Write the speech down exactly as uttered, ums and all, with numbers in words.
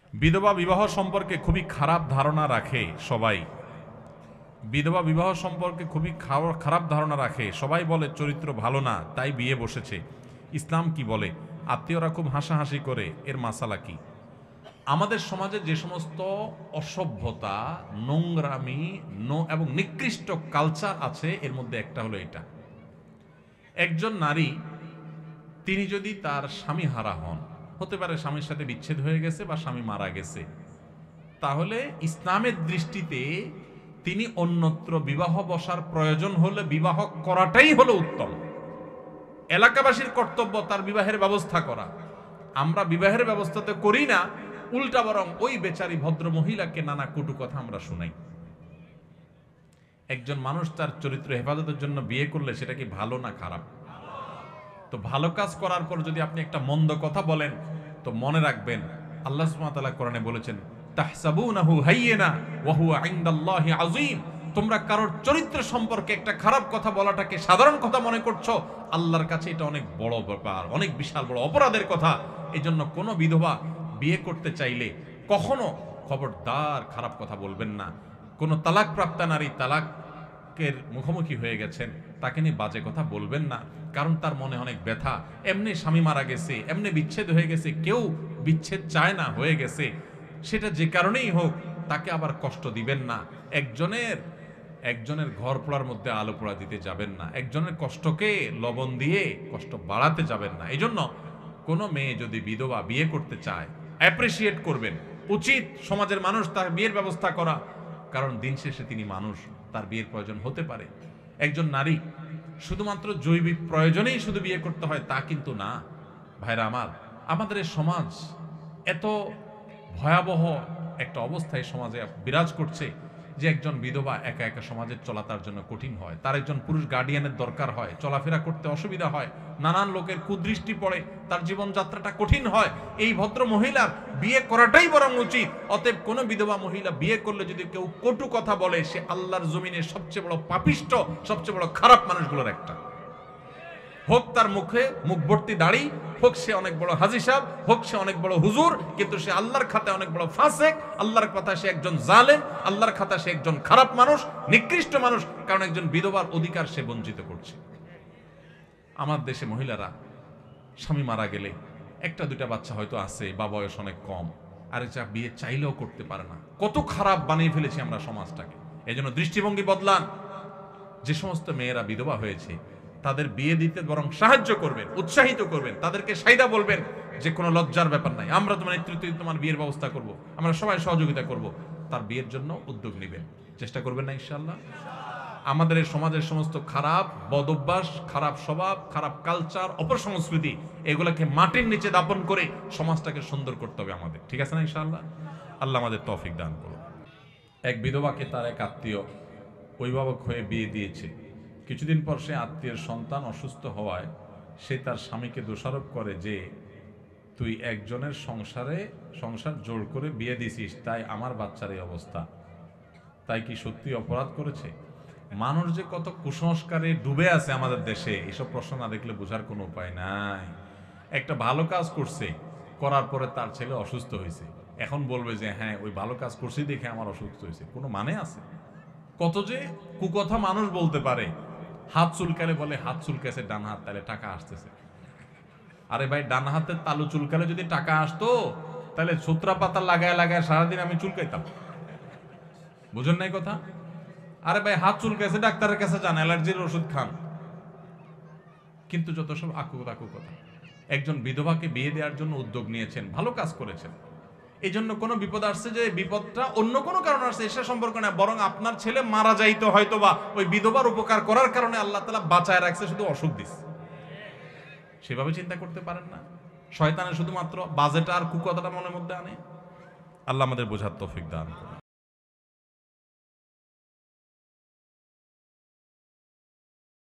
বিধবা বিবাহ সম্পর্কে খুবই খারাপ ধারণা রাখে সবাই। বিধবা বিবাহ সম্পর্কে খুবই খারাপ ধারণা রাখে সবাই, বলে চরিত্র ভালো না তাই বিয়ে বসেছে। ইসলাম কি বলে? আত্মীয়রা খুব হাসাহাসি করে, এর মাসালা কি? আমাদের সমাজে যে সমস্ত অসভ্যতা, নোংরামি এবং নিকৃষ্ট কালচার আছে, এর মধ্যে একটা হলো এটা। একজন নারী তিনি যদি তার স্বামী হারা হন, হতে পারে স্বামীর সাথে বিচ্ছেদ হয়ে গেছে বা স্বামী মারা গেছে, তাহলে ইসলামের দৃষ্টিতে তিনি অন্যত্র বিবাহ বসার প্রয়োজন হলে বিবাহ করাটাই হলো উত্তম। এলাকাবাসীর কর্তব্য তার বিবাহের ব্যবস্থা করা। আমরা বিবাহের ব্যবস্থাতে করি না, উল্টা বরং ওই বেচারি ভদ্র মহিলাকে নানা কটু কথা আমরা শুনাই। একজন মানুষ তার চরিত্র হেফাজতের জন্য বিয়ে করলে সেটা কি ভালো না খারাপ? তো ভালো কাজ করার পর যদি আপনি একটা মন্দ কথা বলেন, তো মনে রাখবেন আল্লাহ সুবহানাহু ওয়া তাআলা কোরআনে বলেছেন, তাহসাবুনাহু হাইয়িনা ওয়া হুয়া ইনদাল্লাহি আযীম। তোমরা কারোর চরিত্র সম্পর্কে একটা খারাপ কথা বলাটাকে সাধারণ কথা মনে করছো, আল্লাহর কাছে এটা অনেক বড় ব্যাপার, অনেক বিশাল বড় অপরাধের কথা। এজন্য কোনো বিধবা বিয়ে করতে চাইলে কখনো খবরদার খারাপ কথা বলবেন না। কোনো তালাকপ্রাপ্তা নারী তালাকের মুখোমুখি হয়ে গেছেন, তাকে নিয়ে বাজে কথা বলবেন না, কারণ তার মনে অনেক ব্যথা। এমনি স্বামী মারা গেছে, এমনি বিচ্ছেদ হয়ে গেছে, কেউ বিচ্ছেদ চায় না, হয়ে গেছে, সেটা যে কারণেই হোক তাকে আবার কষ্ট দিবেন না। একজনের একজনের ঘর পোড়ার মধ্যে আলো পোড়া দিতে যাবেন না, একজনের কষ্টকে লবণ দিয়ে কষ্ট বাড়াতে যাবেন না। এই জন্য কোনো মেয়ে যদি বিধবা বিয়ে করতে চায়, অ্যাপ্রিসিয়েট করবেন, উচিত সমাজের মানুষ তার বিয়ের ব্যবস্থা করা, কারণ দিন শেষে তিনি মানুষ, তার বিয়ের প্রয়োজন হতে পারে। একজন নারী শুধুমাত্র জৈবিক প্রয়োজনেই শুধু বিয়ে করতে হয় তা কিন্তু না। ভাইরা আমার, আমাদের এই সমাজ এত ভয়াবহ একটা অবস্থায় সমাজে বিরাজ করছে যে একজন বিধবা একা একা সমাজে চলা তার জন্য কঠিন হয়। তার একজন পুরুষ গার্ডিয়ানের দরকার হয়, চলাফেরা করতে অসুবিধা হয়, নানান লোকের কুদৃষ্টি পড়ে, তার জীবনযাত্রাটা কঠিন হয়। এই ভদ্র মহিলার বিয়ে করাটাই বরং উচিত। অতএব কোনো বিধবা মহিলা বিয়ে করলে যদি কেউ কটু কথা বলে, সে আল্লাহর জমিনে সবচেয়ে বড় পাপিষ্ট, সবচেয়ে বড় খারাপ মানুষগুলোর একটা। হোক তার মুখে মুখ ভর্তি দাড়ি, হোক সে অনেক বড় হাজী সাহেব, হোক সে অনেক বড় হুজুর, কিন্তু সে আল্লাহর খাতায় অনেক বড় ফাসেক, আল্লাহর কথা সে একজন জালেম, আল্লাহর খাতা সে একজন খারাপ মানুষ, নিকৃষ্ট মানুষ, কারণ একজন বিধবার অধিকার সে বঞ্চিত করছে। আমার দেশে মহিলারা স্বামী মারা গেলে একটা দুইটা বাচ্চা হয়তো আছে বা বয়স অনেক কম, আর যা বিয়ে চাইলেও করতে পারে না। কত খারাপ বানিয়ে ফেলেছি আমরা সমাজটাকে। এই জন্য দৃষ্টিভঙ্গি বদলান। যে সমস্ত মেয়েরা বিধবা হয়েছে তাদের বিয়ে দিতে বরং সাহায্য করবেন, উৎসাহিত করবেন, তাদেরকে সাইদা বলবেন যে কোনো লজ্জার ব্যাপার নাই, আমরা তোমার নেতৃত্বে তোমার বিয়ের ব্যবস্থা করব, আমরা সবাই সহযোগিতা করব। তার বিয়ের জন্য উদ্যোগ নেবেন, চেষ্টা করবেন না ইনশাআল্লাহ। আমাদের এই সমাজের সমস্ত খারাপ বদঅভ্যাস, খারাপ স্বভাব, খারাপ কালচার, অপসংস্কৃতি, এগুলোকে মাটির নিচে দাপন করে সমাজটাকে সুন্দর করতে হবে আমাদের। ঠিক আছে না ইনশাআল্লাহ? আল্লাহ আমাদের তৌফিক দান করুন। এক বিধবাকে তার এক আত্মীয় অভিভাবক হয়ে বিয়ে দিয়েছে। কিছুদিন পর সে আত্মীয়ের সন্তান অসুস্থ হওয়ায় সে তার স্বামীকে দোষারোপ করে যে তুই একজনের সংসারে সংসার জোর করে বিয়ে দিছিস, তাই আমার বাচ্চার এই অবস্থা। তাই কি সত্যি অপরাধ করেছে? মানুষ যে কত কুসংস্কারে ডুবে আছে আমাদের দেশে, এসব প্রশ্ন না দেখলে বোঝার কোনো উপায় নাই। একটা ভালো কাজ করছে, করার পরে তার ছেলে অসুস্থ হয়েছে, এখন বলবে যে হ্যাঁ ওই ভালো কাজ করছি দেখে আমার অসুস্থ হয়েছে। কোনো মানে আছে? কত যে কুকথা মানুষ বলতে পারে। হাত চুলকালে বলে হাত চুলকেছে ডান হাত, তাহলে টাকা আসতেছে। আরে ভাই, ডান হাতের তালু চুলকালে যদি টাকা আসতো তাহলে ছুত্রা পাতা লাগায় লাগায় সারাদিন আমি চুলকাইতাম। বুঝেন নাই কথা? আরে ভাই, হাত চুলকেছে, ডাক্তারের কাছে যান, অ্যালার্জির ওষুধ খান। কিন্তু যত সব আকু তাকু কথা। একজন বিধবাকে বিয়ে দেওয়ার জন্য উদ্যোগ নিয়েছেন, ভালো কাজ করেছেন। এই জন্য কোনো বিপদ আসছে যে বিপদটা অন্য কোনো কারণ আসছে এসে সম্পর্ক না, বরং আপনার ছেলে মারা যাইতো হয়তো বা ওই বিধবার উপকার করার কারণে আল্লাহ তাআলা বাঁচায় রাখছে, শুধু অসুখ দিচ্ছে। সেভাবে চিন্তা করতে পারেন না? শয়তানে শুধুমাত্র বাজেটা আর কুকথাটা মনের মধ্যে আনে। আল্লাহ আমাদের বোঝার তৌফিক দান করুন।